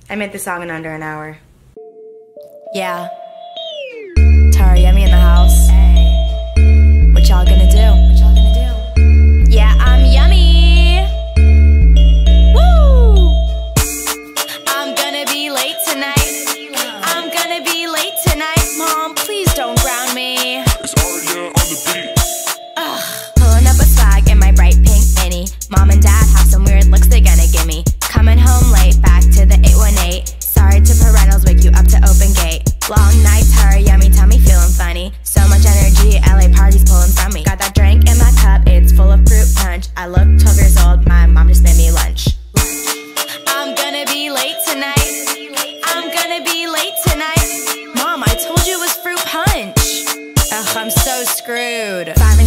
I made the song in under an hour. Yeah. Tarayummy in the house. What y'all gonna do? Yeah, I'm yummy. Woo! I'm gonna be late tonight. I'm gonna be late tonight. Mom, please don't ground me. It's Aria on the beat. Pulling up a swag in my bright pink mini. Mom and dad have some weird looks they gonna give me. Coming home late, back to the 818. Sorry to parentals, wake you up to open gate. Long night, Tarayummy, tell me feeling funny. So much energy, LA parties pulling from me. Got that drink in my cup, it's full of fruit punch. I look 12 years old, my mom just made me lunch. I'm gonna be late tonight. I'm gonna be late tonight. Mom, I told you it was fruit punch. Ugh, I'm so screwed.